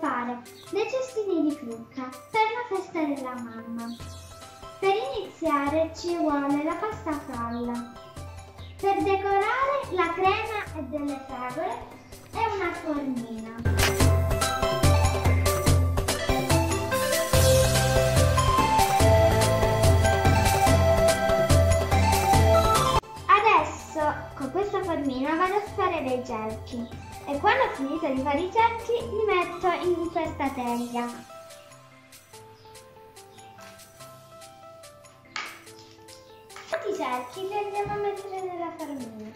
fare dei cestini di frutta per la festa della mamma. Per iniziare ci vuole la pasta frolla. Per decorare la crema e delle fragole e una formina. Con questa formina vado a fare dei cerchi e quando ho finito di fare i cerchi li metto in questa teglia. Tutti i cerchi li andiamo a mettere nella formina.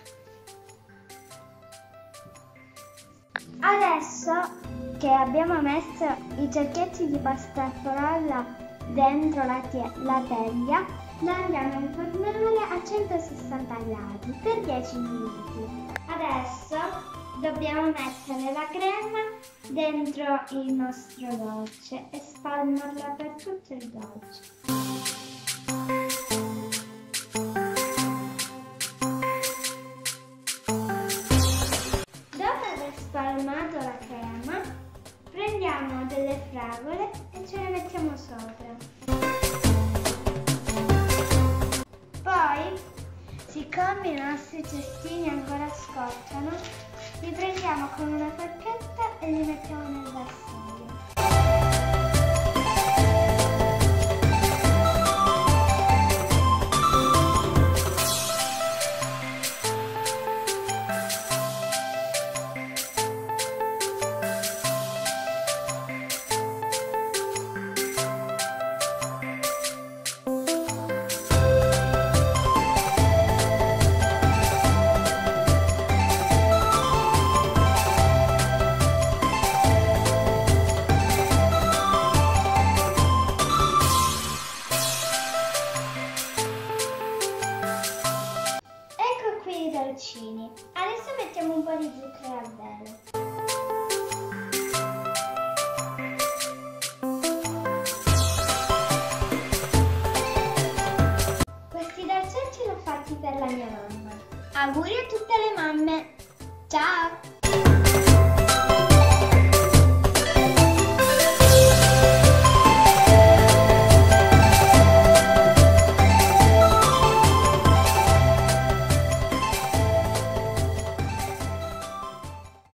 Adesso che abbiamo messo i cerchietti di pasta frolla dentro la teglia, la andiamo a infornare a 160 gradi per 10 minuti. Adesso dobbiamo mettere la crema dentro il nostro dolce e spalmarla per tutto il dolce. Dopo aver spalmato la crema, prendiamo delle fragole e ce le mettiamo sopra. Poi, siccome i nostri cestini ancora scottano, li prendiamo con una forchetta e li mettiamo nel vassoio. Dolcini. Adesso mettiamo un po' di zucchero al velo. Questi dolcetti li ho fatti per la mia mamma. Auguri a tutti!